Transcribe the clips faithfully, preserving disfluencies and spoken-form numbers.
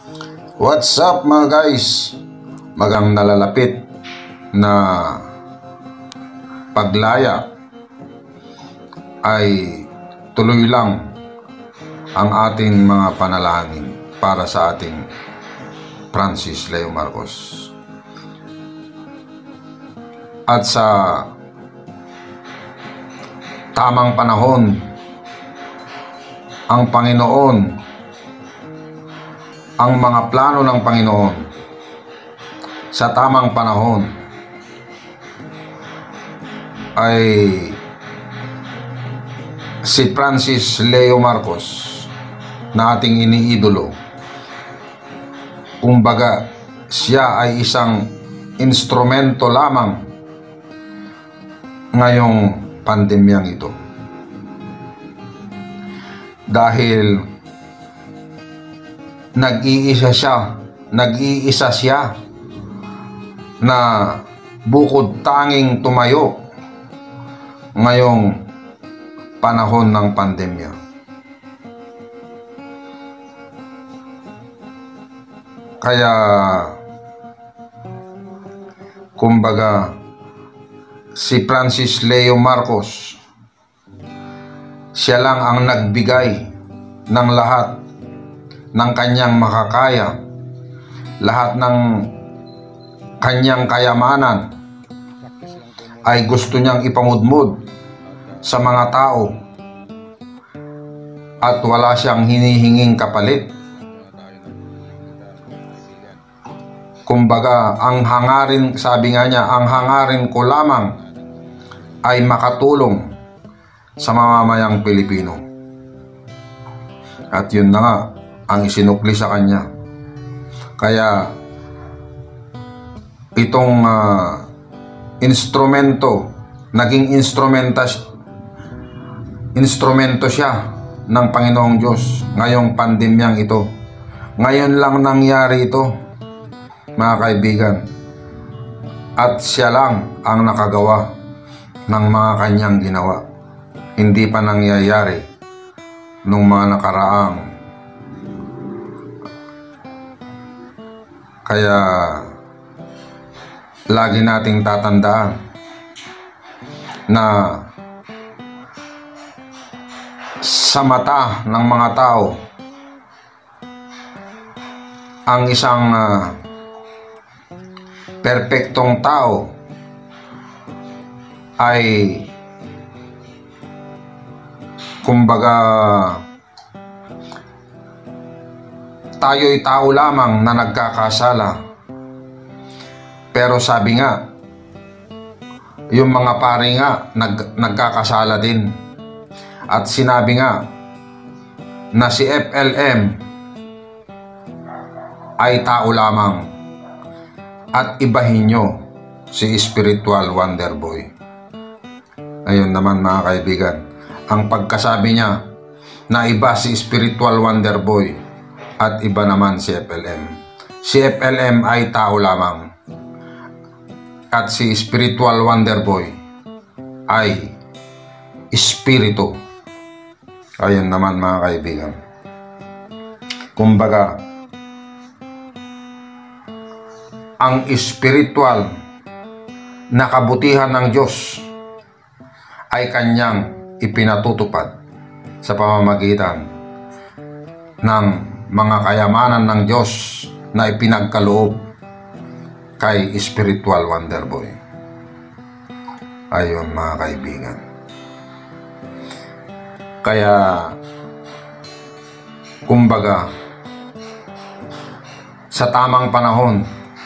What's up mga guys? Magang nalalapit na paglaya ay tuloy lang ang ating mga panalangin para sa ating Francis Leo Marcos. At sa tamang panahon, ang Panginoon, ang mga plano ng Panginoon sa tamang panahon ay si Francis Leo Marcos na ating iniidolo. Kumbaga, siya ay isang instrumento lamang ngayong pandemyang ito. Dahil nag-iisa siya, nag-iisa siya na bukod tanging tumayo ngayong panahon ng pandemya. Kaya kumbaga si Francis Leo Marcos, siya lang ang nagbigay ng lahat ng kanyang makakaya, lahat ng kanyang kayamanan ay gusto niyang ipangudmod sa mga tao at wala siyang hinihinging kapalit. Kumbaga, ang hangarin, sabi nga niya, ang hangarin ko lamang ay makatulong sa mamamayang Pilipino. At yun na nga ang isinukli sa kanya. Kaya itong uh, instrumento, naging instrumentas, instrumento siya ng Panginoong Diyos ngayong pandemyang ito. Ngayon lang nangyari ito, mga kaibigan. At siya lang ang nakagawa ng mga kanyang ginawa. Hindi pa nangyayari nung mga nakaraang. Kaya lagi nating tatandaan na sa mata ng mga tao, ang isang uh, perpektong tao ay kumbaga tayo'y tao lamang na nagkakasala. Pero sabi nga, yung mga pari nga nag, nagkakasala din. At sinabi nga na si F L M ay tao lamang at ibahin nyo si Spiritual Wonder Boy. Ayun naman mga kaibigan, ang pagkasabi niya na iba si Spiritual Wonder Boy at iba naman si F L M. Si F L M ay tao lamang at si Spiritual Wonder Boy ay espiritu. Ayun naman mga kaibigan. Kumbaga, ang espiritual na kabutihan ng Diyos ay kanyang ipinatutupad sa pamamagitan ng mga kayamanan ng Diyos na ipinagkaloob kay Spiritual Wonder Boy. Ayun mga kaibigan. Kaya kumbaga sa tamang panahon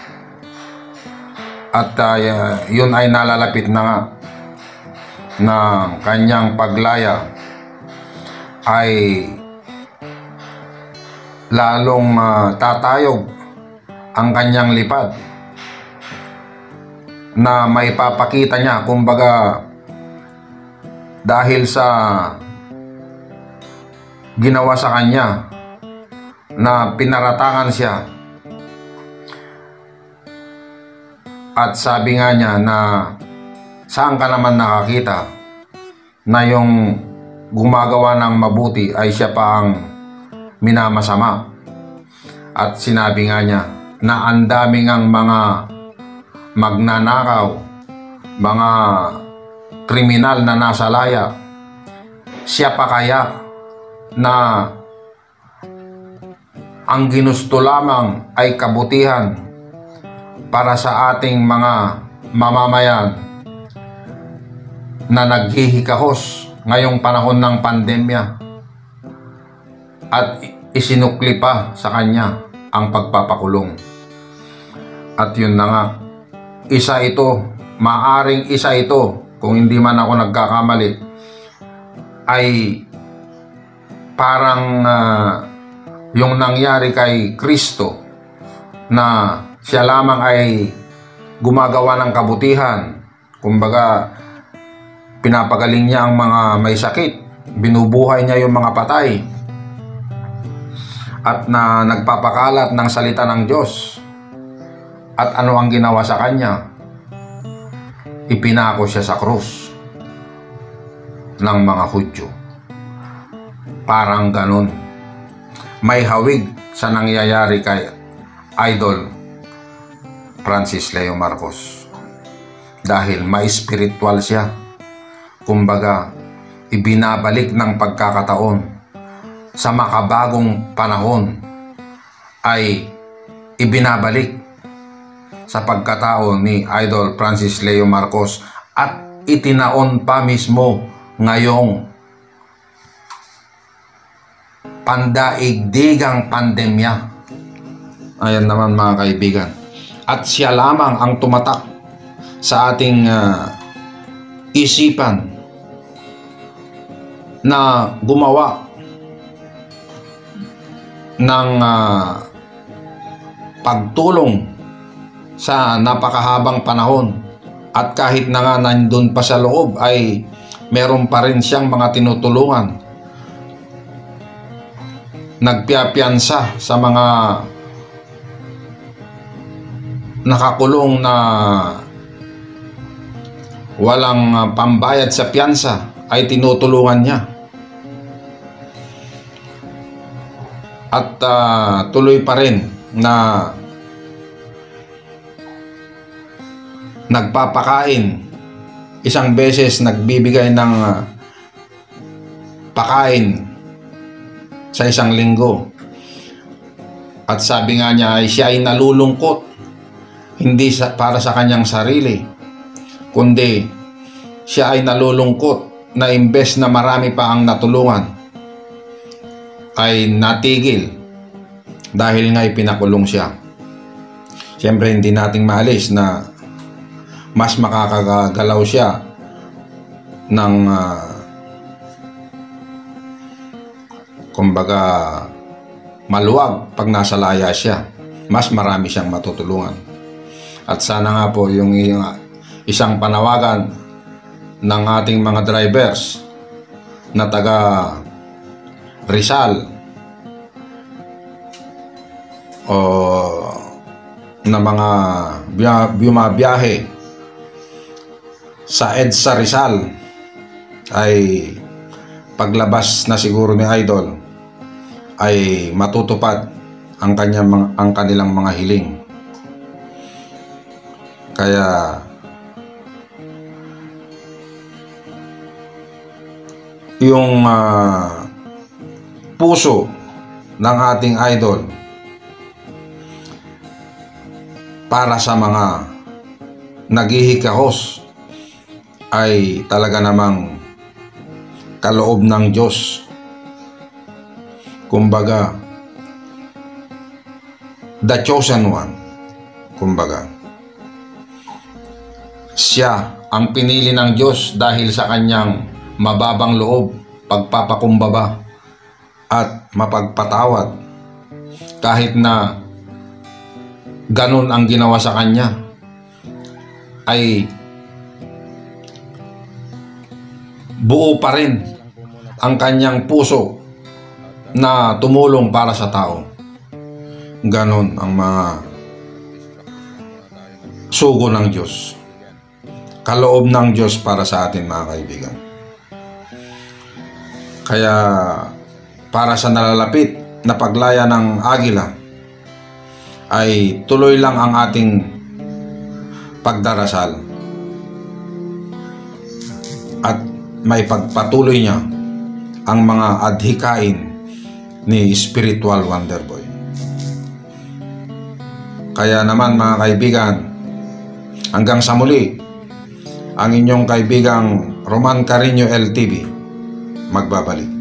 at uh, yun ay nalalapit na nga ng kanyang paglaya ay lalong uh, tatayog ang kanyang lipad na may papakita niya, kumbaga dahil sa ginawa sa kanya na pinaratangan siya. At sabi nga niya na saan ka naman nakakita na yung gumagawa ng mabuti ay siya pa ang minamasama. At sinabi nga niya na ang dami ngang mga magnanakaw, mga kriminal na nasa laya. Siya pa kaya na ang ginusto lamang ay kabutihan para sa ating mga mamamayan na naghihikahos ngayong panahon ng pandemya, at isinukli pa sa kanya ang pagpapakulong. At yun na nga, isa ito, maaring isa ito, kung hindi man ako nagkakamali, ay parang uh, yung nangyari kay Kristo, na siya lamang ay gumagawa ng kabutihan. Kumbaga, pinapagaling niya ang mga may sakit, binubuhay niya yung mga patay, at na nagpapakalat ng salita ng Diyos. At ano ang ginawa sa kanya? Ipinako siya sa krus ng mga Hudyo. Parang ganun. May hawig sa nangyayari kay Idol Francis Leo Marcos, dahil may spiritual siya. Kumbaga, ibinabalik ng pagkakataon sa makabagong panahon, ay ibinabalik sa pagkatao ni Idol Francis Leo Marcos, at itinaon pa mismo ngayong pandaigdigang pandemya. Ayan naman mga kaibigan. At siya lamang ang tumatak sa ating uh, isipan na gumawa ng uh, pagtulong sa napakahabang panahon. At kahit na nga nandun pa sa loob, ay meron pa rin siyang mga tinutulungan. Nagpiyapiyansa sa mga nakakulong na walang pambayad sa piyansa, ay tinutulungan niya. At uh, tuloy pa rin na nagpapakain. Isang beses nagbibigay ng uh, pakain sa isang linggo. At sabi nga niya ay siya ay nalulungkot, hindi sa, para sa kanyang sarili, kundi siya ay nalulungkot na imbes na marami pa ang natulungan, ay natigil dahil nga ipinakulong siya. Siyempre hindi nating maalis na mas makakagalaw siya ng uh, kumbaga maluwag pag nasa laya siya. Mas marami siyang matutulungan. At sana nga po yung, yung isang panawagan ng ating mga drivers na taga Rizal o na mga bumabiyahe sa EDSA Rizal, ay paglabas na siguro ni Idol ay matutupad ang kanyang ang kanilang mga hiling. Kaya yung uh, puso ng ating idol para sa mga naghihikahos ay talaga namang kaloob ng Diyos. Kumbaga, the chosen one. Kumbaga, siya ang pinili ng Diyos dahil sa kanyang mababang loob, pagpapakumbaba at mapagpatawad. Kahit na ganun ang ginawa sa kanya, ay buo pa rin ang kanyang puso na tumulong para sa tao. Ganon ang mga sugo ng Diyos, kaloob ng Diyos para sa atin, mga kaibigan. Kaya para sa nalalapit na paglaya ng agila, ay tuloy lang ang ating pagdarasal at may pagpatuloy niya ang mga adhikain ni Spiritual Wonder Boy. Kaya naman mga kaibigan, hanggang sa muli, ang inyong kaibigang Roman Carino L T V magbabalik.